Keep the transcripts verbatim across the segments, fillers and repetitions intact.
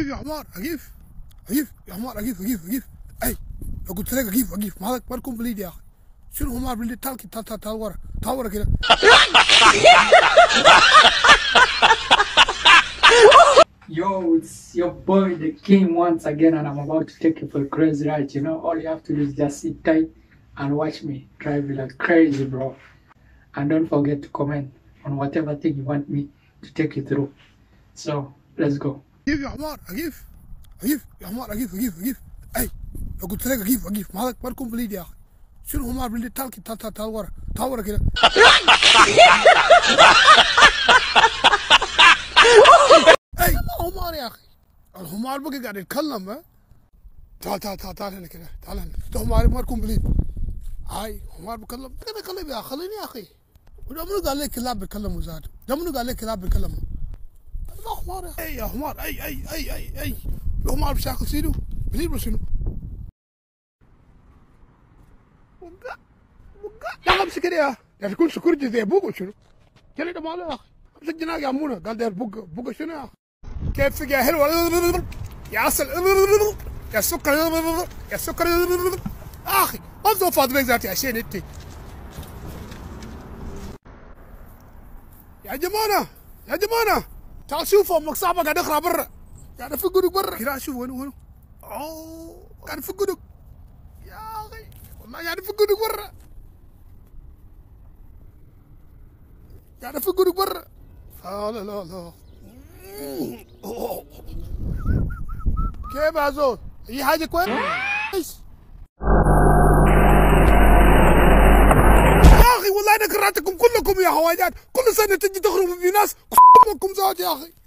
يا حمار اجيف اجيف يا حمار اجيف اجيف اجيف اي لو قلت لك اجيف اجيف مالك مالكم بليد يا اخي شنو حمار بليد تعال تعال تعال تعال ورا تعال ورا كده Yo, it's your boy the king once again, and I'm about to take you for a crazy ride. You know, all you have to do is just sit tight and watch me drive you like crazy, bro. And don't forget to comment on whatever thing you want me to take you through. So let's go. اجيف يا حمار اجيف اجيف يا حمار اجيف اجيف اجيف اي لو قلت لك اجيف اجيف مالك مالكم بليد يا اخي شنو حمار بليد تعال تعال تعال تعال ورا تعال ورا كده اي حمار يا اخي الحمار بقى قاعد يتكلم ها تعال تعال تعال تعال هنا كده تعال هنا انت حمار مالكم بليد هاي حمار بيتكلم كده كلم يا خليني يا اخي وده منو قال لك كلاب بيتكلموا ذاته ده منو قال لك كلاب بيتكلموا ما حمار يا اخي اي يا حمار اي اي اي اي اي الحمار بشاكل سيدو بليد وشنو وقع وقع يا اخي امسك كده يا يعني تكون سكرجي زي ابوك وشنو كده ده ماله يا اخي امسك جناق يا منى قال ده بوق بوق شنو يا اخي كيف يا حلوه يا عسل يا سكر يا سكر يا اخي ما تزوف فاضلك ذاتي عشان انت يا جماعه يا جماعه تعال شوفوا امك صاحبك قاعد يقرا برا قاعد يفقدك برا كده شوف وين وين اوه قاعد يفقدك يا اخي والله قاعد يفقدك برا قاعد يفقدك برا لا لا لا لا كيف يا زول؟ اي حاجه كويس؟ يا اخي والله انا كرهتكم كلكم يا خواجات كل سنه تجي تخربوا في ناس امكم زاد يا اخي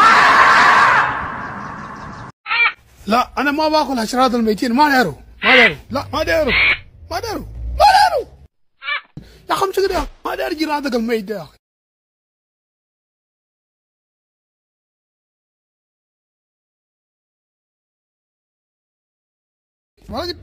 لا انا ما باكل حشرات الميتين ما دايروا ما دايروا لا ما دايروا ما دايروا ما دايروا يا اخي امشي كده ما داير جرادك الميت ده يا اخي ما قلت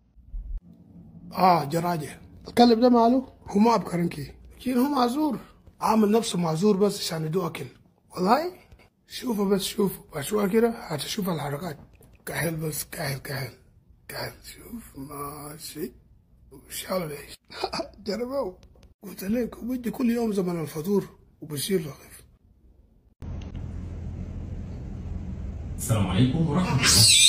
اه جراجه الكلب ده ماله هو ما بكرنكي لكن هو معذور عامل نفسه معذور بس عشان يدوق اكل والله شوفه بس شوفه بشوفه كده هتشوف الحركات كحل بس كحل كحل كحل شوف ماشي وشالوا ليش جربوه قلت لك وبدي كل يوم زمن الفطور وبشيل له خف السلام عليكم ورحمة الله.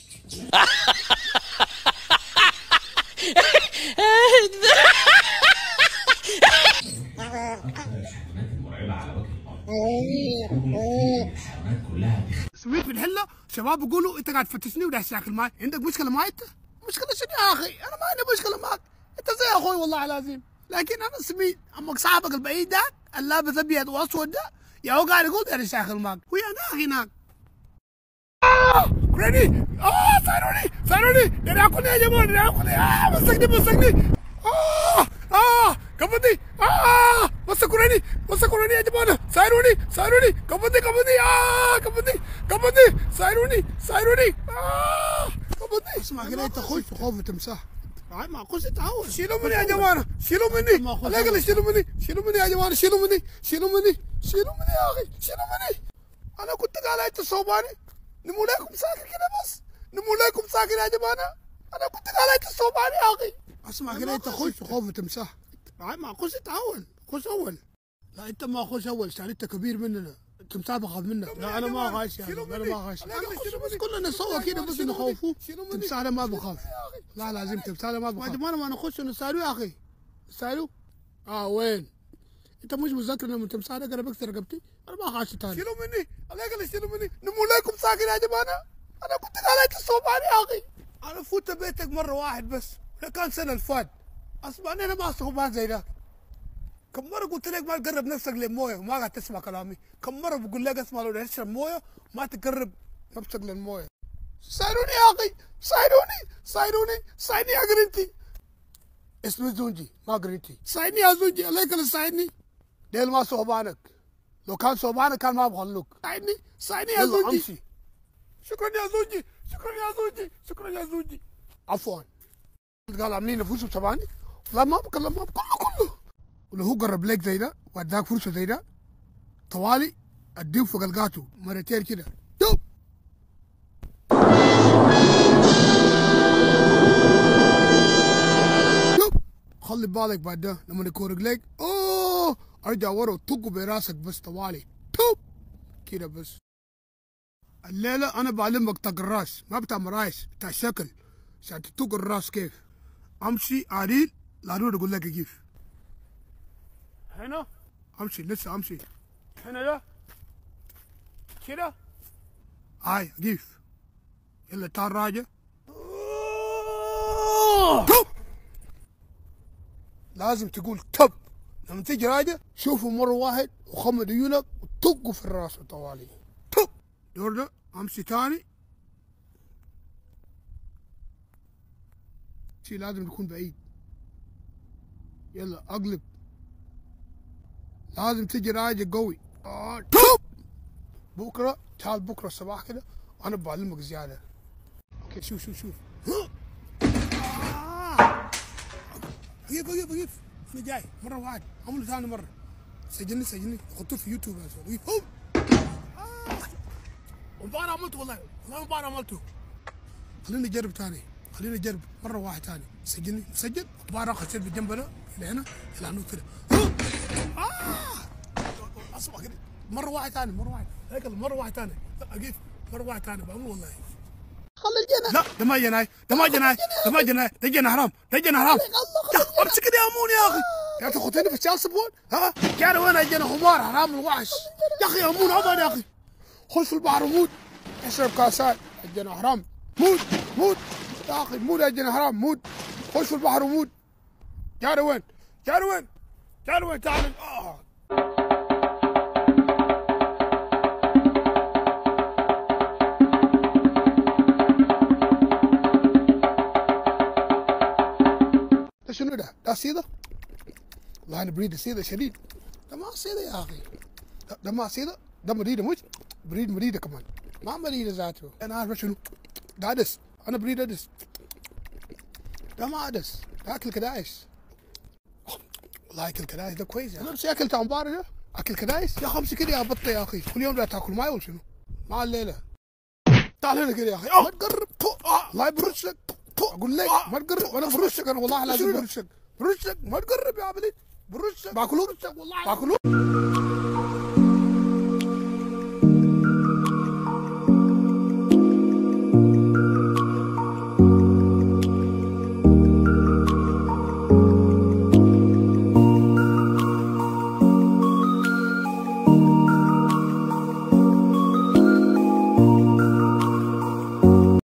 الحيوانات المرعبة على وجه الأرض. الحيوانات كلها سويت بالحله شباب بيقولوا انت قاعد تفتشني وداعس تاكل معي عندك مشكله معي انت؟ مشكله شنو يا اخي؟ انا ما عندي مشكله معك انت زي اخوي والله العظيم لكن انا سميت امك صاحبك البعيد ده اللابس ابيض واسود ده يا هو قاعد يقول داعس تاكل معك ويا انا هناك آه كريني اه صاروني صاروني ده ياكلني يا جماعه ده ياكلني اه مسكني مسكني اه اه كبدي اه مسكوني مسكوني يا جماعه سايروني سايروني كبدي كبدي اه كبدي كبدي سايروني سايروني اه كبدي اسمع كده انت خش خوف تمساح ما خش تعود شيلوا مني يا جماعه شيلوا مني لا قال شيلوا مني شيلوا مني يا جماعه شيلوا مني شيلوا مني شيلوا مني يا اخي شيلوا مني انا كنت قال انت صوباني نمو لكم ساكن كده بس نمو لكم ساكن يا جماعه انا كنت قال انت صوباني يا اخي اسمع كده انت خش خوف تمساح ما خش تعاون خش اول لا انت ما خش اول عشان انت كبير مننا التمساح بخاف منك لا انا ما غاش يعني انا ما غاش انا خش بس كلنا سوا كده بس نخوفوه التمساح ما بخاف لا لازم التمساح ما بخاف يا جماعه ما نخش نسالوه يا اخي نسالوه اه وين انت مش مذكر لما التمساح ده قرب يكسر رقبتي انا ما غاش ثاني شيلوا مني الله يقل شيلوا مني نمو لكم ساكن يا جماعه انا كنت قال انت صوباني يا اخي انا فوت بيتك مره واحد بس ده كان سنه الفات اسمع انا ما صوبان زي ذاك كم مره قلت لك ما تقرب نفسك للمويه وما قاعد تسمع كلامي كم مره بقول لك اسمع لو تشرب مويه ما تقرب نفسك للمويه سايروني يا اخي سايروني سايروني سايني يا جرينتي اسمه زونجي ما جرينتي سايني يا زونجي الله يكرمك سايني ديل ما صوبانك لو كان صوبانك كان ما بخلوك سايني سايني يا زونجي شكرا يا زونجي شكرا يا زونجي شكرا يا زونجي عفوا قال عاملين نفوسهم صباني لا ما بكلم ما كله كله ولو هو قرب لك زي ده واداك فرصه زي ده طوالي اديه فوق القاتو مرتين كده دوب بالك بعد ده لما يكون رجليك اوه ارجع ورا وطقه براسك بس طوالي توب كده بس. الليله انا بعلمك طق الراس، ما بتاع مرايس، بتاع شكل عشان تطق الراس كيف. امشي عديل ضروري اقول لك كيف. هنا امشي لسه امشي هنا ده كده هاي كيف. يلا تعال راجع توب. لازم تقول توب لما تيجي راجع. شوفوا مره واحد وخمد عيونك وطقوا في الراس طوالي توب. دور ده امشي تاني. شي لازم يكون بعيد. يلا اقلب. لازم تيجي راجع قوي. آه. توب. بكره تعال بكره الصباح كده وانا بعلمك زياده. اوكي شوف شوف شوف. وقف وقف وقف. انا جاي مره واحد عمله ثاني مره. سجلني سجلني حطوه في يوتيوب يا زول. وقف. ومباراه عملته والله والله مباراه عملته. خليني اجرب ثاني خليني اجرب مره واحد ثاني. سجلني مسجل مباراه خسرت بالجنب ده لهنا الى كده. اسمع كده مره واحد ثاني مره واحد هيك مره واحد ثاني. اقف مره واحد ثاني بعمل والله. خلي الجناح. لا ده ما جناي ده ما جناي ده ما جناي ده جناح حرام ده جناح حرام. امسك يا امون يا اخي. يا اخي خذني في الشال صبون. ها كان وين الجناح حمار حرام الوحش يا اخي. يا امون عبد يا اخي. خش في البحر وموت. اشرب كاسات. الجناح حرام. موت موت يا اخي موت. الجناح حرام موت. خش في البحر وموت. جاري وين جاري وين جاري وين تعال. آه. ده شنو ده؟ ده سيده؟ والله انا بريد سيده شديد. ده ما سيده يا اخي. ده, ده ما سيده، ده مريده مش بريد مريده كمان. ما مريده ذاته. انا عارف شنو؟ ده عدس، انا بريد عدس. ده ما عدس، ده اكل كدايس. والله اكل كدايس ده كويس. انا بس اكل تاع مباراه ده، اكل كدايس يا اخي. امسك كده يا بطه يا اخي، كل يوم لا تاكل معي ولا شنو؟ مع الليله. تعال هنا كده يا اخي. ما تقرب. الله برشك. اقول لك ما تقرب. انا برشك انا والله لازم برشك برشك. ما تقرب يا عبدي برشك. باكلوه والله باكلوه.